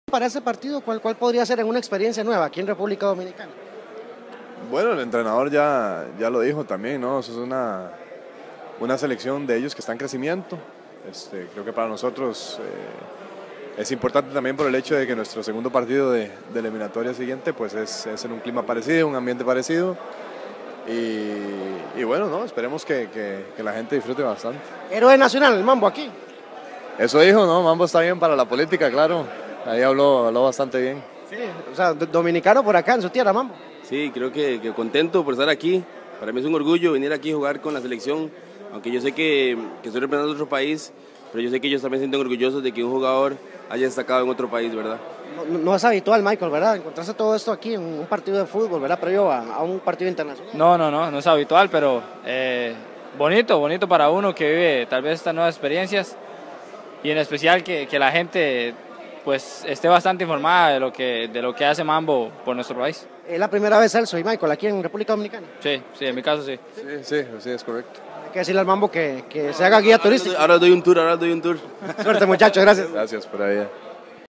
Para ese partido, ¿cuál podría ser en una experiencia nueva aquí en República Dominicana? Bueno, el entrenador ya lo dijo también, ¿no? Eso es una selección de ellos que está en crecimiento. Creo que para nosotros es importante también por el hecho de que nuestro segundo partido de eliminatoria siguiente pues es en un clima parecido, un ambiente parecido. Y bueno, ¿no? Esperemos que la gente disfrute bastante. Héroe nacional, el Mambo aquí. Eso dijo, ¿no? Mambo está bien para la política, claro. Ahí habló bastante bien. Sí, o sea, dominicano por acá en su tierra, Mambo. Sí, creo que contento por estar aquí. Para mí es un orgullo venir aquí a jugar con la selección, aunque yo sé que estoy representando a otro país, pero yo sé que ellos también se sienten orgullosos de que un jugador haya destacado en otro país, ¿verdad? No es habitual, Michael, ¿verdad? Encontrarse todo esto aquí en un partido de fútbol, ¿verdad? Previo a un partido internacional. No es habitual, pero bonito para uno que vive tal vez estas nuevas experiencias y en especial que la gente pues esté bastante informada de lo que hace Mambo por nuestro país. Es la primera vez, Celso y Michael, aquí en República Dominicana. Sí, en mi caso sí. Sí, es correcto. Hay que decirle al Mambo que se haga guía turística. Ahora doy un tour. Suerte, muchachos, gracias. Gracias por ahí.